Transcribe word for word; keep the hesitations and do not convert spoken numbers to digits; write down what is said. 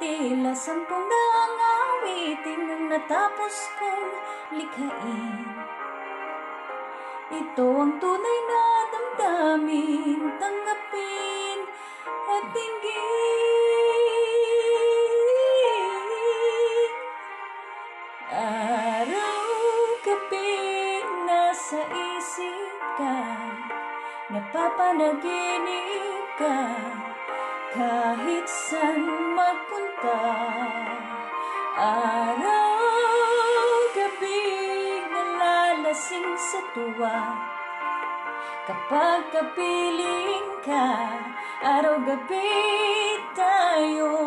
tila sampung daang awitin ang natapos kong likhain. Ito ang tunay na damdamin, tanggapin at dinggin. Araw-gabi nasa isip ka, napapanaginip ka, kahit saan magpunta. Araw-gabi nalalasing sa tuwa, kapag kapiling ka, araw-gabi tayo